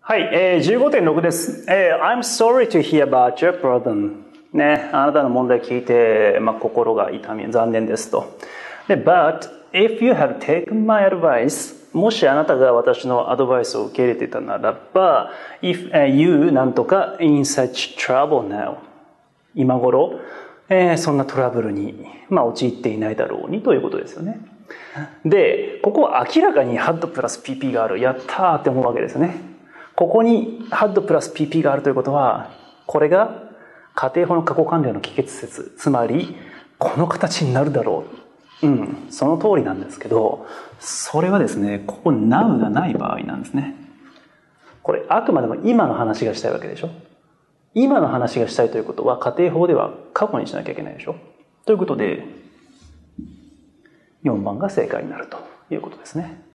はい、15.6 です。I'm sorry to hear about your problem. ね、あなたの問題聞いて、心が痛み、残念ですと。で、But, if you have taken my advice, もしあなたが私のアドバイスを受け入れていたならば、if you なんとか in such trouble now. 今頃、そんなトラブルに、陥っていないだろうにということですよね。で、ここは明らかに had プラス PP がある。やったーって思うわけですよね。ここに had プラス PP があるということは、これが家庭法の過去完了の帰結説、つまりこの形になるだろう。その通りなんですけど、それはですね、ここ now がない場合なんですね。これあくまでも今の話がしたいわけでしょ。今の話がしたいということは家庭法では過去にしなきゃいけないでしょ。ということで、4番が正解になるということですね。